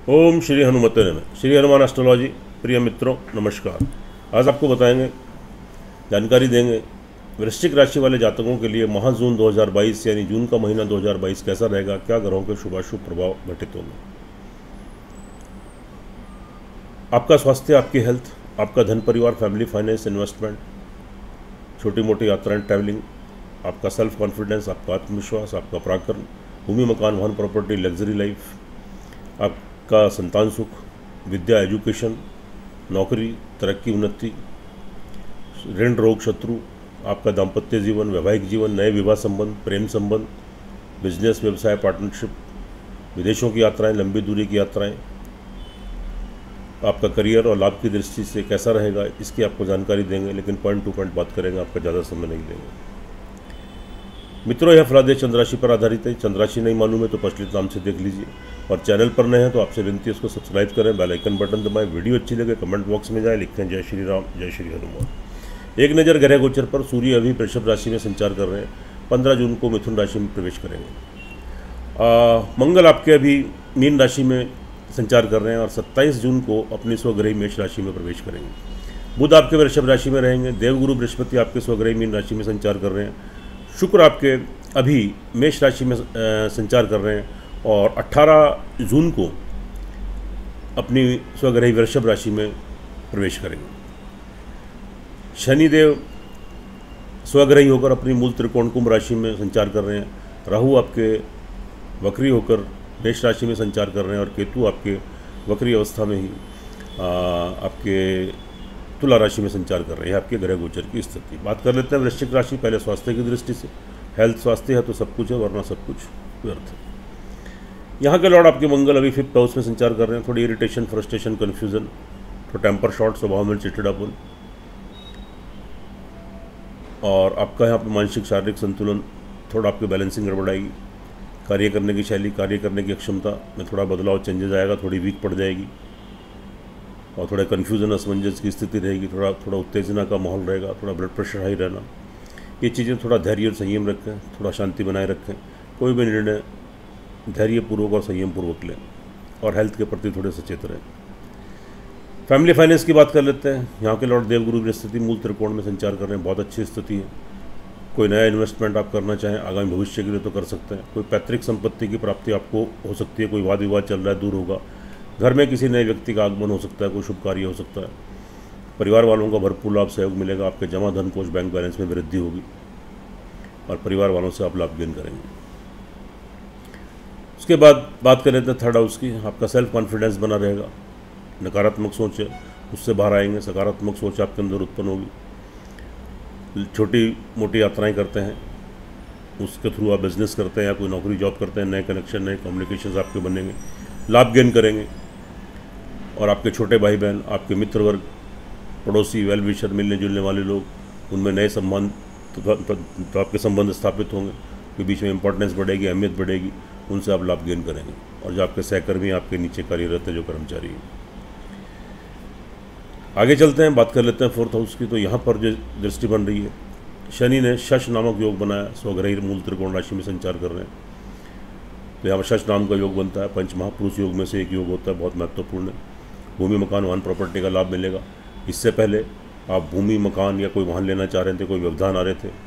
ओम श्री हनुमते नमः। श्री हनुमान एस्ट्रोलॉजी प्रिय मित्रों नमस्कार। आज आपको बताएंगे, जानकारी देंगे वृश्चिक राशि वाले जातकों के लिए माह जून 2022 यानी जून का महीना 2022 कैसा रहेगा, क्या ग्रहों के शुभाशुभ प्रभाव घटित होंगे। आपका स्वास्थ्य, आपकी हेल्थ, आपका धन, परिवार, फैमिली, फाइनेंस, इन्वेस्टमेंट, छोटी मोटी यात्राएं, ट्रैवलिंग, आपका सेल्फ कॉन्फिडेंस, आपका आत्मविश्वास, आपका पराक्रम, भूमि, मकान, वाहन, प्रॉपर्टी, लग्जरी लाइफ, आपका संतान सुख, विद्या, एजुकेशन, नौकरी, तरक्की, उन्नति, ऋण, रोग, शत्रु, आपका दाम्पत्य जीवन, वैवाहिक जीवन, नए विवाह संबंध, प्रेम संबंध, बिजनेस, व्यवसाय, पार्टनरशिप, विदेशों की यात्राएं, लंबी दूरी की यात्राएं, आपका करियर और लाभ की दृष्टि से कैसा रहेगा, इसकी आपको जानकारी देंगे, लेकिन पॉइंट टू पॉइंट बात करेंगे, आपका ज़्यादा समय नहीं लेंगे। मित्रों, यह फलादेश चंद्राशि पर आधारित है। चंद्राशि नहीं मालूम है तो प्रचलित नाम से देख लीजिए, और चैनल पर नए हैं तो आपसे विनती है उसको सब्सक्राइब करें, बेल आइकन बटन दबाएं, वीडियो अच्छी लगे कमेंट बॉक्स में जाए, लिखते हैं जय श्री राम, जय श्री हनुमान। एक नज़र ग्रह गोचर पर। सूर्य अभी वृषभ राशि में संचार कर रहे हैं, 15 जून को मिथुन राशि में प्रवेश करेंगे। मंगल आपके अभी मीन राशि में संचार कर रहे हैं और 27 जून को अपनी स्वग्रही मेष राशि में प्रवेश करेंगे। बुध आपके वृषभ राशि में रहेंगे। देवगुरु बृहस्पति आपके स्वग्रही मीन राशि में संचार कर रहे हैं। शुक्र आपके अभी मेष राशि में संचार कर रहे हैं और 18 जून को अपनी स्वग्रही वृषभ राशि में प्रवेश करेंगे। शनिदेव स्वग्रही होकर अपनी मूल त्रिकोण कुंभ राशि में संचार कर रहे हैं। राहु आपके वक्री होकर मेष राशि में संचार कर रहे हैं और केतु आपके वक्री अवस्था में ही आपके तुला राशि में संचार कर रहे हैं। आपके ग्रह गोचर की स्थिति बात कर लेते हैं। वृश्चिक राशि, पहले स्वास्थ्य की दृष्टि से। हेल्थ, स्वास्थ्य है तो सब कुछ है, वरना सब कुछ व्यर्थ है। यहाँ के लॉर्ड आपके मंगल अभी 5th हाउस में संचार कर रहे हैं। थोड़ी इरिटेशन, फ्रस्ट्रेशन, कन्फ्यूजन, तो टेम्पर शॉर्ट, स्वभाव में चिड़चिड़ापन, और आपका यहाँ पर मानसिक शारीरिक संतुलन थोड़ा आपके बैलेंसिंग गड़बड़ाएगी। कार्य करने की शैली, कार्य करने की क्षमता में थोड़ा बदलाव, चेंजेस आएगा, थोड़ी वीक पड़ जाएगी और थोड़ा कन्फ्यूजन, असमंजस की स्थिति रहेगी। थोड़ा उत्तेजना का माहौल रहेगा, थोड़ा ब्लड प्रेशर हाई रहना। ये चीज़ें थोड़ा धैर्य और संयम रखें, थोड़ा शांति बनाए रखें। कोई भी निर्णय धैर्यपूर्वक और संयमपूर्वक लें और हेल्थ के प्रति थोड़े सचेत रहें। फैमिली फाइनेंस की बात कर लेते हैं। यहाँ के लॉर्ड देवगुरु बृहस्पति मूल त्रिकोण में संचार कर रहे हैं, बहुत अच्छी स्थिति है। कोई नया इन्वेस्टमेंट आप करना चाहें आगामी भविष्य के लिए तो कर सकते हैं। कोई पैतृक संपत्ति की प्राप्ति आपको हो सकती है। कोई वाद विवाद चल रहा है, दूर होगा। घर में किसी नए व्यक्ति का आगमन हो सकता है, कोई शुभ कार्य हो सकता है। परिवार वालों का भरपूर लाभ सहयोग मिलेगा। आपके जमा धन कोष बैंक बैलेंस में वृद्धि होगी और परिवार वालों से आप लाभ गेन करेंगे। उसके बाद बात करें तो 3rd हाउस की। आपका सेल्फ कॉन्फिडेंस बना रहेगा। नकारात्मक सोच है उससे बाहर आएंगे, सकारात्मक सोच आपके अंदर उत्पन्न होगी। छोटी मोटी यात्राएं करते हैं, उसके थ्रू आप बिजनेस करते हैं या कोई नौकरी जॉब करते हैं, नए कनेक्शन, नए कम्युनिकेशन आपके बनेंगे, लाभ गेन करेंगे। और आपके छोटे भाई बहन, आपके मित्र वर्ग, पड़ोसी, वेल विशर, मिलने जुलने वाले लोग, उनमें नए संबंध तो आपके संबंध स्थापित होंगे, के बीच में इंपॉर्टेंस बढ़ेगी, अहमियत बढ़ेगी, उनसे आप लाभ गेन करेंगे। और जो आपके सहकर्मी, आपके नीचे कार्यरत है, जो कर्मचारी हैं। आगे चलते हैं, बात कर लेते हैं 4th हाउस की। तो यहाँ पर जो दृष्टि बन रही है, शनि ने शश नामक योग बनाया, स्वग्रही मूल त्रिकोण राशि में संचार कर रहे हैं। तो यहाँ पर शश नाम का योग बनता है, पंच महापुरुष योग में से एक योग होता है, बहुत महत्वपूर्ण है। भूमि, मकान, वाहन, प्रॉपर्टी का लाभ मिलेगा। इससे पहले आप भूमि, मकान या कोई वाहन लेना चाह रहे थे, कोई व्यवधान आ रहे थे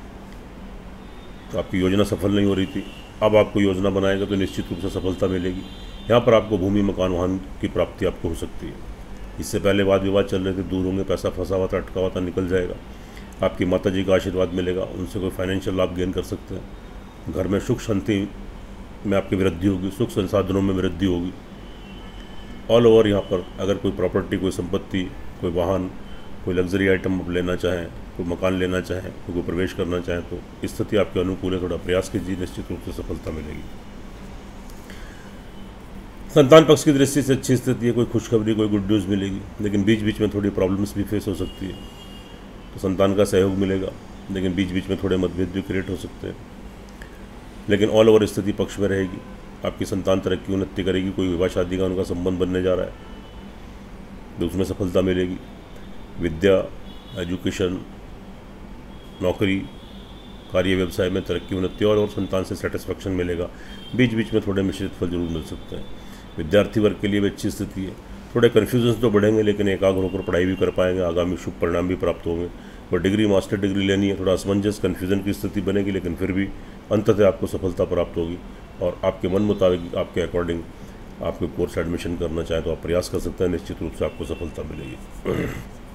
तो आपकी योजना सफल नहीं हो रही थी, अब आपको योजना बनाएगा तो निश्चित रूप से सफलता मिलेगी। यहाँ पर आपको भूमि, मकान, वाहन की प्राप्ति आपको हो सकती है। इससे पहले वाद विवाद चल रहे थे, दूर होंगे, पैसा फंसा हुआ था, अटका हुआ था, निकल जाएगा। आपकी माता जी का आशीर्वाद मिलेगा, उनसे कोई फाइनेंशियल लाभ गेन कर सकते हैं। घर में सुख शांति में आपकी वृद्धि होगी, सुख संसाधनों में वृद्धि होगी। ऑल ओवर यहाँ पर अगर कोई प्रॉपर्टी, कोई संपत्ति, कोई वाहन, कोई लग्जरी आइटम आप लेना चाहें, कोई मकान लेना चाहें, कोई प्रवेश करना चाहें तो स्थिति आपके अनुकूल है। थोड़ा प्रयास कीजिए, निश्चित रूप से सफलता मिलेगी। संतान पक्ष की दृष्टि से अच्छी स्थिति है। कोई खुशखबरी, कोई गुड न्यूज़ मिलेगी, लेकिन बीच बीच में थोड़ी प्रॉब्लम्स भी फेस हो सकती है। तो संतान का सहयोग मिलेगा, लेकिन बीच बीच में थोड़े मतभेद भी क्रिएट हो सकते हैं। लेकिन ऑल ओवर स्थिति पक्ष में रहेगी। आपकी संतान तरक्की, उन्नति करेगी। कोई विवाह शादी का उनका संबंध बनने जा रहा है तो उसमें सफलता मिलेगी। विद्या, एजुकेशन, नौकरी, कार्य व्यवसाय में तरक्की, उन्नति और संतान से सेटिस्फैक्शन मिलेगा। बीच बीच में थोड़े मिश्रित फल जरूर मिल सकते हैं। विद्यार्थी वर्ग के लिए भी अच्छी स्थिति है। थोड़े कन्फ्यूजन तो बढ़ेंगे, लेकिन एकाग्र होकर पढ़ाई भी कर पाएंगे, आगामी शुभ परिणाम भी प्राप्त होंगे। और डिग्री मास्टर डिग्री लेनी है, थोड़ा असमंजस कन्फ्यूजन की स्थिति बनेगी, लेकिन फिर भी अंततः आपको सफलता प्राप्त होगी और आपके मन मुताबिक आपके अकॉर्डिंग आपके कोर्स एडमिशन करना चाहें तो आप प्रयास कर सकते हैं, निश्चित रूप से आपको सफलता मिलेगी।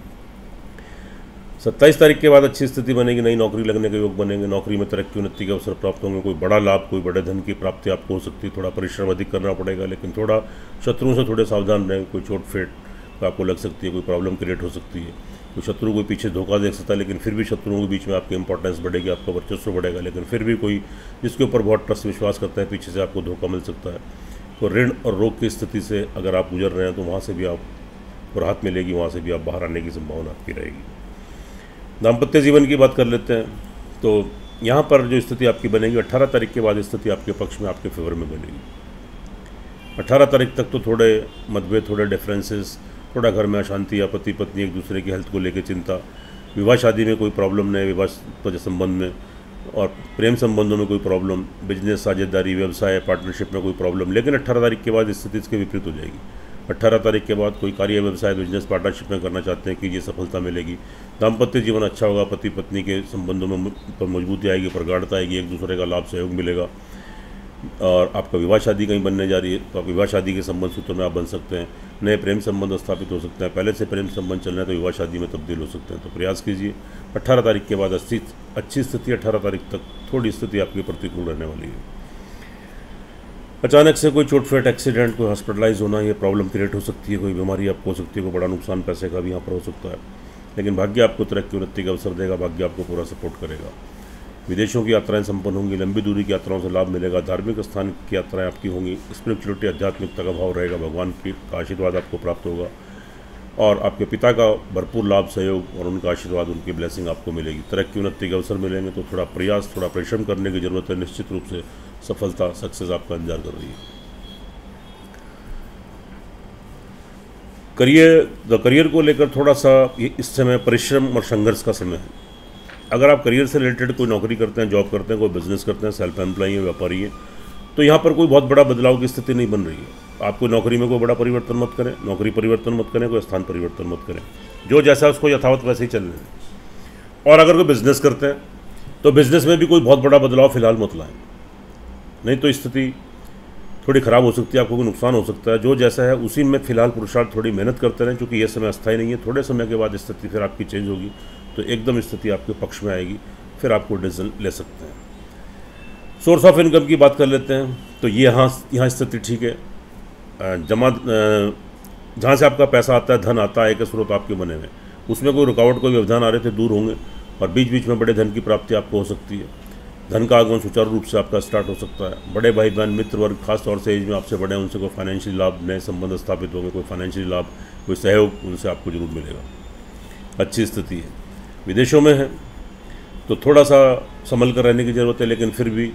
27 तारीख के बाद अच्छी स्थिति बनेगी, नई नौकरी लगने के योग बनेंगे, नौकरी में तरक्की उन्नति के अवसर प्राप्त होंगे, कोई बड़ा लाभ कोई बड़े धन की प्राप्ति आपको हो सकती है। थोड़ा परिश्रम अधिक करना पड़ेगा, लेकिन थोड़ा शत्रुओं से थोड़े सावधान रहें, कोई चोट फेट आपको लग सकती है, कोई प्रॉब्लम क्रिएट हो सकती है, कोई शत्रु कोई पीछे धोखा दे सकता है, लेकिन फिर भी शत्रुओं के बीच में आपकी इंपॉर्टेंस बढ़ेगी, आपका वर्चस्व बढ़ेगा, लेकिन फिर भी कोई जिसके ऊपर बहुत ट्रस्ट विश्वास करता है पीछे से आपको धोखा मिल सकता है। तो ऋण और रोग की स्थिति से अगर आप गुजर रहे हैं तो वहाँ से भी आपको राहत मिलेगी, वहाँ से भी आप बाहर आने की संभावना आपकी रहेगी। दाम्पत्य जीवन की बात कर लेते हैं, तो यहाँ पर जो स्थिति आपकी बनेगी 18 तारीख के बाद स्थिति आपके पक्ष में, आपके फेवर में बनेगी। 18 तारीख तक तो थोड़े मतभेद, थोड़े डिफरेंसेस, थोड़ा घर में अशांति या पति पत्नी एक दूसरे की हेल्थ को लेकर चिंता, विवाह शादी में कोई प्रॉब्लम नहीं, विवाह संबंध में और प्रेम संबंधों में कोई प्रॉब्लम, बिजनेस साझेदारी व्यवसाय पार्टनरशिप में कोई प्रॉब्लम, लेकिन 18 तारीख के बाद स्थिति इसके विपरीत हो जाएगी। 18 तारीख के बाद कोई कार्य व्यवसाय बिजनेस पार्टनरशिप में करना चाहते हैं कि ये सफलता मिलेगी। दाम्पत्य जीवन अच्छा होगा, पति पत्नी के संबंधों में मजबूती आएगी, प्रगाढ़ता आएगी, एक दूसरे का लाभ सहयोग मिलेगा। और आपका विवाह शादी कहीं बनने जा रही है तो आप विवाह शादी के संबंध सूत्रों में आप बन सकते हैं, नए प्रेम संबंध स्थापित हो सकते हैं, पहले से प्रेम संबंध चल रहे हैं तो विवाह शादी में तब्दील हो सकते हैं। तो प्रयास कीजिए। 18 तारीख के बाद अच्छी स्थिति, 18 तारीख तक थोड़ी स्थिति आपकी प्रतिकूल रहने वाली है। अचानक से कोई चोटफेट, एक्सीडेंट, कोई हॉस्पिटलाइज होना, ये प्रॉब्लम क्रिएट हो सकती है, कोई बीमारी आपको हो सकती है, कोई बड़ा नुकसान पैसे का भी यहाँ पर हो सकता है, लेकिन भाग्य आपको तरक्की उन्नति का अवसर देगा, भाग्य आपको पूरा सपोर्ट करेगा। विदेशों की यात्राएं संपन्न होंगी, लंबी दूरी की यात्राओं से लाभ मिलेगा, धार्मिक स्थान की यात्राएं आपकी होंगी, स्पिरिचुअलिटी आध्यात्मिकता का भाव रहेगा, भगवान का आशीर्वाद आपको प्राप्त होगा और आपके पिता का भरपूर लाभ सहयोग और उनका आशीर्वाद, उनकी ब्लेसिंग आपको मिलेगी। तरक्की उन्नति के अवसर मिलेंगे, तो थोड़ा प्रयास, थोड़ा परिश्रम करने की जरूरत है। निश्चित रूप से सफलता, सक्सेस आपका इंतजार कर रही है। करियर को लेकर थोड़ा सा इस समय परिश्रम और संघर्ष का समय है। अगर आप करियर से रिलेटेड कोई नौकरी करते हैं, जॉब करते हैं, कोई बिजनेस करते हैं, सेल्फ एम्प्लॉई है, व्यापारी है, तो यहाँ पर कोई बहुत बड़ा बदलाव की स्थिति नहीं बन रही है। आप कोई नौकरी में कोई बड़ा परिवर्तन मत करें, नौकरी परिवर्तन मत करें, कोई स्थान परिवर्तन मत करें, जो जैसा उसको यथावत वैसे ही चलने दें। और अगर कोई बिजनेस करते हैं तो बिजनेस में भी कोई बहुत बड़ा बदलाव फिलहाल मत लाएं, नहीं तो स्थिति थोड़ी ख़राब हो सकती है, आपको कोई नुकसान हो सकता है। जो जैसा है उसी में फिलहाल पुरुषार्थ, थोड़ी मेहनत करते रहें, क्योंकि ये समय अस्थायी नहीं है। थोड़े समय के बाद स्थिति फिर आपकी चेंज होगी, तो एकदम स्थिति आपके पक्ष में आएगी, फिर आपको डिसीजन ले सकते हैं। सोर्स ऑफ इनकम की बात कर लेते हैं, तो ये यहाँ स्थिति ठीक है। जहाँ से आपका पैसा आता है, धन आता है, एक स्रोत आपके बने हुए, उसमें कोई रुकावट, कोई व्यवधान आ रहे थे, दूर होंगे और बीच बीच में बड़े धन की प्राप्ति आपको हो सकती है। धन का आगमन सुचारू रूप से आपका स्टार्ट हो सकता है। बड़े भाई बहन, मित्र वर्ग, खास तौर से एज में आपसे बड़े हैं, उनसे कोई फाइनेंशियल लाभ, नए संबंध स्थापित होंगे, कोई फाइनेंशियल लाभ, कोई सहयोग उनसे आपको जरूर मिलेगा। अच्छी स्थिति है। विदेशों में है तो थोड़ा सा संभल कर रहने की ज़रूरत है, लेकिन फिर भी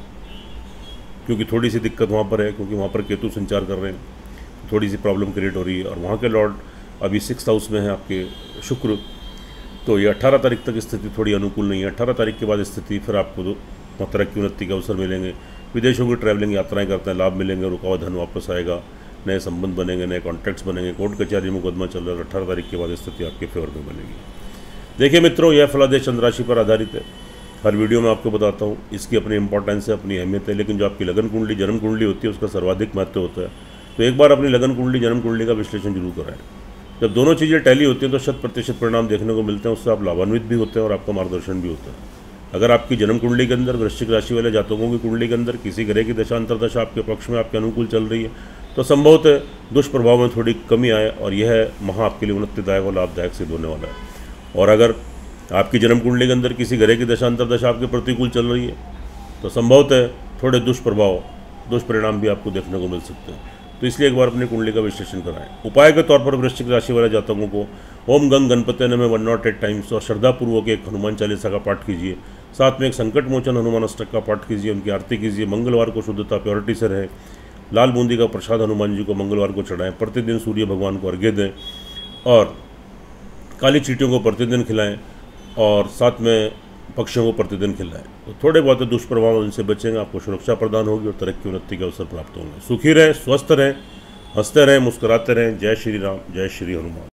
क्योंकि थोड़ी सी दिक्कत वहाँ पर है, क्योंकि वहाँ पर केतु संचार कर रहे हैं, थोड़ी सी प्रॉब्लम क्रिएट हो रही है। और वहाँ के लॉर्ड अभी 6th हाउस में है आपके शुक्र, तो ये 18 तारीख तक स्थिति थोड़ी अनुकूल नहीं है। 18 तारीख के बाद स्थिति फिर आपको तरक्की उन्नति के अवसर मिलेंगे। विदेशों की ट्रैवलिंग यात्राएं करते हैं, लाभ मिलेंगे, रुका हुआ धन वापस आएगा, नए संबंध बनेंगे, नए कॉन्ट्रैक्ट्स बनेंगे, कोर्ट कचहरी मुकदमा चल रहा है। 18 तारीख के बाद स्थिति आपके फेवर में बनेगी। देखिए मित्रों, यह फलादेश चंद्र राशि पर आधारित है। हर वीडियो में आपको बताता हूँ, इसकी अपनी इंपॉर्टेंस है, अपनी अहमियत है, लेकिन जो आपकी लगन कुंडली, जन्म कुंडली होती है, उसका सर्वाधिक महत्व होता है। तो एक बार अपनी लगन कुंडली, जन्म कुंडली का विश्लेषण जरूर कराएं। जब दोनों चीज़ें टैली होती हैं तो 100% परिणाम देखने को मिलते हैं, उससे आप लाभान्वित भी होते हैं और आपका मार्गदर्शन भी होता है। अगर आपकी जन्म कुंडली के अंदर, वृश्चिक राशि वाले जातकों की कुंडली के अंदर किसी ग्रह की दशा अंतरदशा आपके पक्ष में, आपके अनुकूल चल रही है, तो संभवतः दुष्प्रभाव में थोड़ी कमी आए और यह माह आपके लिए उन्नतिदायक और लाभदायक सिद्ध होने वाला है। और अगर आपकी जन्म कुंडली के अंदर किसी ग्रह की दशा अंतरदशा आपके प्रतिकूल चल रही है, तो संभवतः थोड़े दुष्प्रभाव, दुष्परिणाम भी आपको देखने को मिल सकते हैं। तो इसलिए एक बार अपनी कुंडली का विश्लेषण कराएं। उपाय के तौर पर वृश्चिक राशि वाले जातकों को ओम गंग गणपति नमः 108 टाइम्स और श्रद्धापूर्वक एक हनुमान चालीसा का पाठ कीजिए। साथ में एक संकट मोचन हनुमान अष्टक का पाठ कीजिए, उनकी आरती कीजिए। मंगलवार को शुद्धता, प्योरिटी से रहे। लाल बूंदी का प्रसाद हनुमान जी को मंगलवार को चढ़ाएं। प्रतिदिन सूर्य भगवान को अर्घ्य दें और काली चींटियों को प्रतिदिन खिलाएं और साथ में पक्षियों को प्रतिदिन खिलाएं। तो थोड़े बहुत दुष्प्रभाव उनसे बचेंगे, आपको सुरक्षा प्रदान होगी और तरक्की उन्नति के अवसर प्राप्त होंगे। सुखी रहें, स्वस्थ रहें, हंसते रहें, मुस्कुराते रहें। जय श्री राम, जय श्री हनुमान।